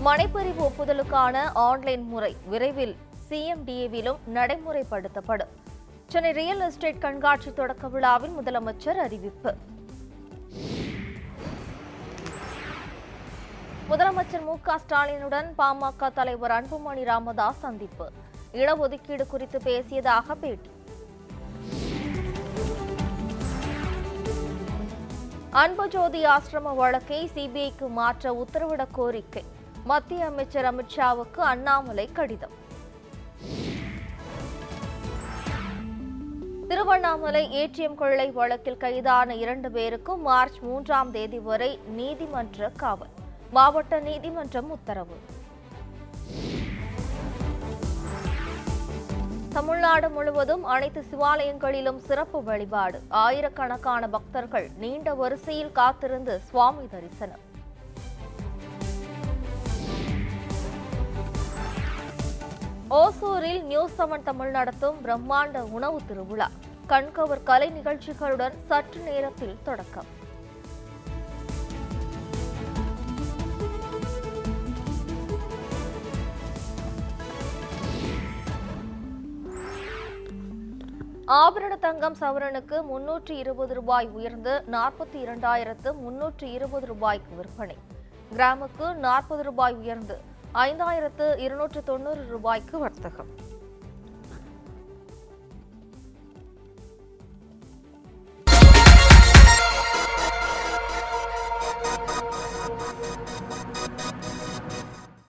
மனைப்பிரிவு ஒப்புதலுக்கான online முறை விரைவில் சிஎம்டிஏவிலும் நடைமுறைப்படுத்தப்படும். சென்னை ரியல் எஸ்டேட் கண்காட்சி தொடக்க விழாவில் முதலமைச்சர் அறிவிப்பு. முதலமைச்சர் மு.க.ஸ்டாலினுடன் பாமக தலைவர் அன்புமணி ராமதாஸ் சந்திப்பு. இடஒதுக்கீடு குறித்து பேசியதாக பேட்டி. அன்புஜோதி ஆசிரம வழக்கை சிபிஐக்கு மாற்ற உத்தரவிட கோரிக்கை. மத்திய அமைச்சர் அமித்ஷாவுக்கு அண்ணாமலை கடிதம். திருவண்ணாமலை ஏடிஎம் கொள்ளை வழக்கில் கைதான 2 பேருக்கும் மார்ச் 3ஆம் தேதி வரை நீதிமன்ற காவல். மாவட்ட நீதிமன்றம் உத்தரவு. தமிழ்நாடு முழுவதும் அனைத்து சிவாலயங்களிலும் சிறப்பு வழிபாடு. ஆயிரக்கணக்கான பக்தர்கள் நீண்ட வரிசையில் காத்திருந்து சுவாமி தரிசனம். ஓசூரில் நியூஸ்7 தமிழ் நடத்தும் பிரம்மாண்ட உணவு திருவிழா. கண்கவர் கலை நிகழ்ச்சிகளுடன் சற்று நேரத்தில் தொடக்கம். ஆபரண தங்கம் சவரனுக்கு 320 ரூபாய் உயர்ந்து 42,320 ரூபாய்க்கு விற்பனை. கிராமுக்கு 40 ரூபாய் உயர்ந்து 5,290 ரூபாய்க்கு வர்த்தகம்.